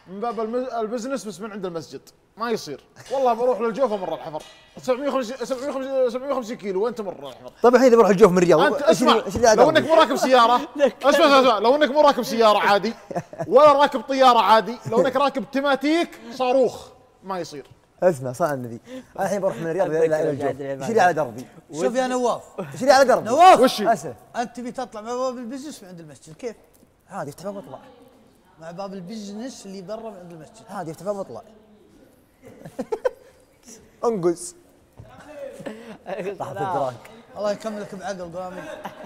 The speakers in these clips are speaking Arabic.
من باب البزنس بس من عند المسجد ما يصير. والله بروح للجوفه مره الحفر 750 كيلو وانت مره الحفر. طيب الحين اذا بروح الجوف من الرياض انت اسمع، لو انك مو راكب سياره اسمع، لو انك مو راكب سياره عادي ولا راكب طياره عادي، لو انك راكب تماتيك صاروخ ما يصير. اسمع صلى على النبي، انا الحين بروح من الرياض الى الجوف، ايش لي على دربي؟ شوف يا نواف، ايش لي على دربي؟ نواف وش انت تبي تطلع مع باب البزنس من عند المسجد كيف؟ عادي افتح باب واطلع. مع باب البزنس اللي برا من عند المسجد عادي افتح باب واطلع. انقز. طاحت الدراك. الله يكملك بعقل قامي.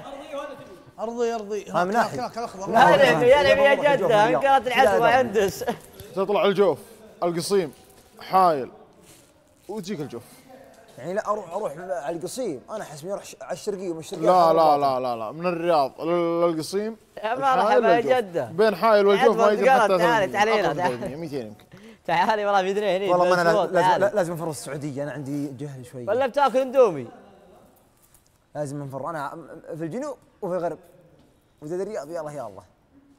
ارضي من ناحية. هناك الاخضر. يا جده انقلت العزوه عندس. تطلع الجوف القصيم حايل وتجيك الجوف. يعني لا اروح على القصيم، انا احس اني اروح على الشرقيه ومن الشرقيه. لا من الرياض للقصيم. مرحبا يا جده. بين حايل والجوف ما يقدر حتى تعالي 200 يمكن. تعالي والله بيدري هني. والله ما انا لازم انفر السعوديه، انا عندي جهل شوي. ولا بتاكل اندومي؟ لازم انفر، انا في الجنوب وفي الغرب وزاد الرياض. يلا يا الله.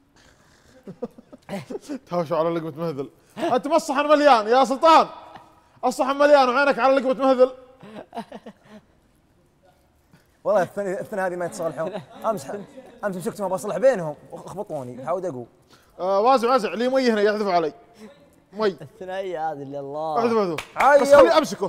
تهاوشوا على لقمه مهذل. انت ما الصحن مليان يا سلطان، الصحن مليان وعينك على لقمه مهذل. والله الثناء هذه ما يتصالحون. امس مسكتهم بصلح بينهم وخبطوني حاول اقول. وازع لي مي هنا يحذفوا علي مي. الثنائيه هذه اللي الله. احذفوا بس خليني امسكه.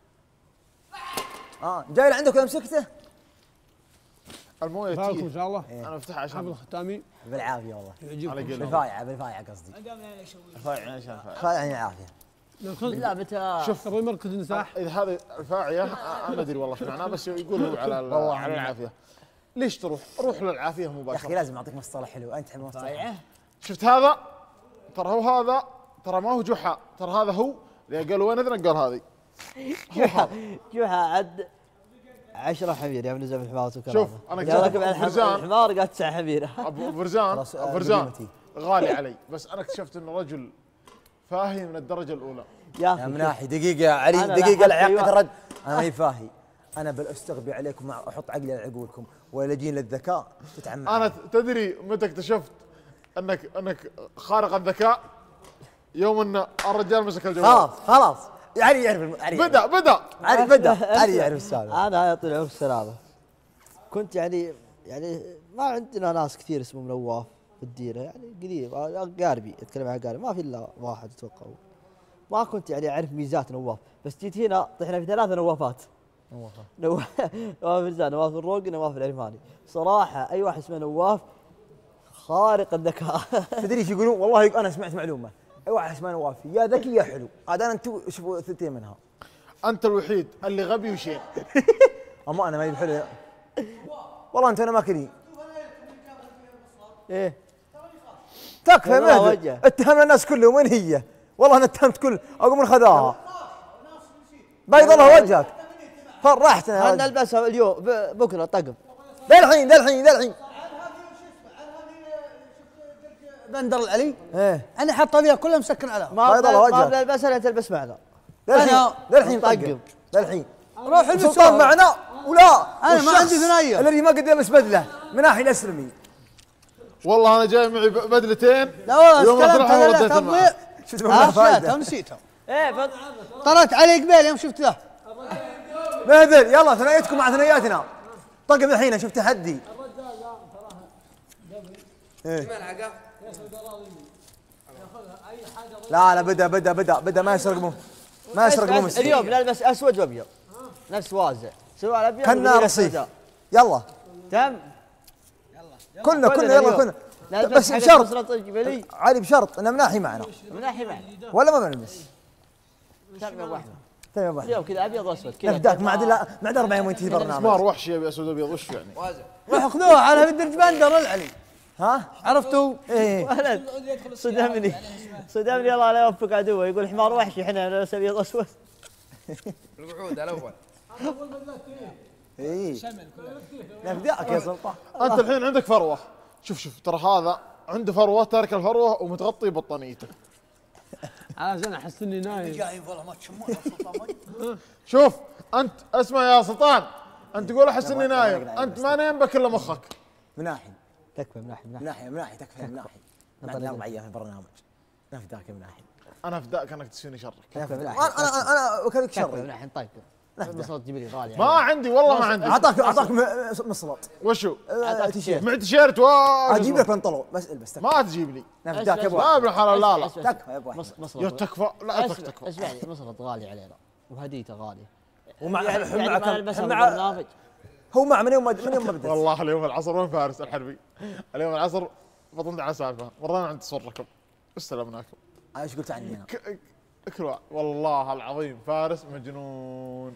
جاي لعندك ولا مسكته؟ المويه بارك ان شاء الله. انا افتحها عشان حافظ ختامي بالعافيه والله. يعجبك. بالفايعه قصدي. الفايعه عشان الفايعه يعني العافيه. بالله متى شوف تبغى مركز النساح. اذا هذه الفاعيه ما ادري والله ايش معناه، بس يقول هو على العافيه. ليش تروح؟ روح للعافيه مباشره. يا اخي لازم اعطيك مصطلح حلو، انت تحب مصطلح. شفت هذا؟ ترى هو هذا، ترى ما هو جحا، ترى هذا هو اللي قالوا وين اذنك؟ قال هذه. هو هذا جحا عد 10 حمير يوم نزل بالحمار وكرامه. شوف انا راكب على الحمار قال 9 حمير. ابو فرزان غالي علي، بس انا اكتشفت انه رجل فاهي من الدرجه الاولى. يا مناحي دقيقه يا علي، دقيقه العقد الرد. انا ماني فاهي، انا بل استغبي عليكم احط عقلي على عقولكم ولا جين للذكاء تتعمد. انا تدري متى اكتشفت انك خارق الذكاء؟ يوم ان الرجال مسك الجوال. خلاص علي يعرف. بدا علي يعرف السالفه. انا طول عمري السلامه كنت يعني ما عندنا ناس كثير اسمه نواف في الديره، يعني قليل. اقاربي اتكلم عن اقاربي ما في الا واحد اتوقع. ما كنت يعني اعرف ميزات نواف، بس جيت هنا طحنا في 3 نوافات. نواف فرزان، نواف الروقي، نواف العرفاني. صراحه اي واحد اسمه نواف خارق الذكاء. تدري ايش يقولون؟ والله انا سمعت معلومه، اي واحد اسمه نواف يا ذكي يا حلو. عاد انا انتم شوفوا ثنتين منها. انت الوحيد اللي غبي وشين. اما انا ماني بحلو والله. انت انا ماكلين. ايه تكفى مهدي، اتهمنا الناس كلهم. وين هي؟ والله انا اتهمت كل اقوم من خذاها. بيض الله وجهك. فرحتنا. انا نلبسها اليوم بكره طقم. ذا الحين بندر العلي. ايه انا حاطه فيها كلها مسكن عليها. ما بنلبسها لا تلبس معنا. ذا الحين طقم. ذا الحين روح البس سلطان معنا ولا انا ما عندي ثنايا. الذي ما قد يلبس بدله من ناحيه الاسلمي. والله انا جاي معي بدلتين. لا والله يوم استلمت أطلعها انا رديت معه. شفت ما فايده. نسيتها. ايه طريت علي قبيل يوم شفت ذا. مهدل يلا ثنايتكم مع ثناياتنا. طقم الحين شفت تحدي. ايه لا بدا ما يسرق مو اليوم نلبس اسود وابيض نفس وازع، سواء الابيض كنا رصيف. يلا تم كلنا يلا بس بشرط علي، بشرط انه مناحي معنا. مناحي معنا ولا ما بنلبس؟ تم يا ابو احمد. اليوم كذا ابيض واسود كذا. نفداك ما عاد 4 يوم وينتهي برنامج. حمار وحشي ابي اسود ابيض وش يعني؟ روحوا خذوها على بدرج بندر العلي. ها عرفتوا؟ ايه ولد صدمني الله لا يوفق عدوه. يقول حمار وحشي احنا نلبس ابيض واسود. الوعود الاول. ايه نفداك يا سلطان. انت الحين عندك فروه. شوف ترى هذا عنده فروه، تارك الفروه ومتغطي بطانيته. عشان احس اني نايم. جايين والله ما تشمون سلطان. شوف انت اسمع يا سلطان، انت تقول احس اني نايم، انت ما نايم بك الا مخك. مناحي تكفى مناحي تكفى مناحي. نعطي 4 ايام في البرنامج. نفداك من ناحيه. انا فداك انك تسويني شرك. انا وكذلك شري شري. من الحين طيب المصلات تجيب لي غالي ما عندي والله ما عندي. اعطاك مسلط. وشو؟ أعطاك تيشيرت. مع تيشيرت اجيب لك بنطلون بس البس. ما تجيب لي. نفداك يا ابو لا ابن الحلال لا لا. تكفى يا ابو احمد. يا تكفى لا تكفى. اسمعني مصلط غالي علينا وهديته غاليه. ومع مع هو مع من يوم ما بدأت. والله اليوم العصر وين فارس الحربي؟ اليوم العصر بطلنا على سالفه، مرينا عند صوركم استلمناكم. ايش قلت عني انا؟ والله العظيم فارس مجنون.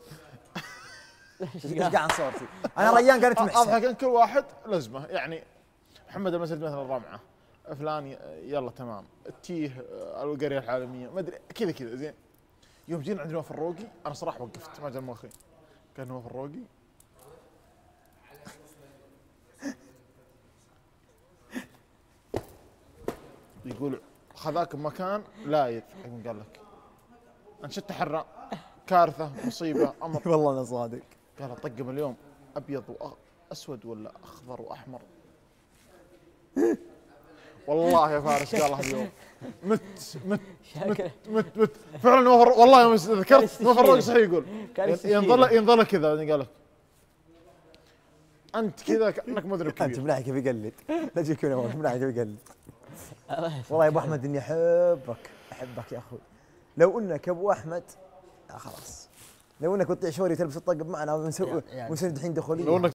ايش قاعد صورتي؟ انا ريان قالت محسن. اضحك ان كل واحد لزمه، يعني محمد المسجد مثلا الرمعه، فلان يلا تمام، التيه القريه العالميه ما ادري كذا زين. يوم جينا عند نواف الروقي انا صراحه وقفت ما جاء مخي. كان نواف الروقي يقول خذاك بمكان لايق. قال لك انشدت حرة كارثه مصيبه امر. والله انا صادق. قال طقم اليوم ابيض واسود ولا اخضر واحمر. والله يا فارس قالها اليوم مت فعلا والله يوم ذكرت نوف الروقي صحيح يقول ينظل كذا بعدين قال لك انت كذا كانك مدرب كبير. انت من ناحيه كيف يقلد. لا تجيك من ناحيه كيف يقلد. والله يا ابو احمد اني احبك يا اخوي. لو انك يا ابو احمد خلاص، لو انك بتطيع شوري تلبس الطقم معنا ونسوي الحين دخوليه.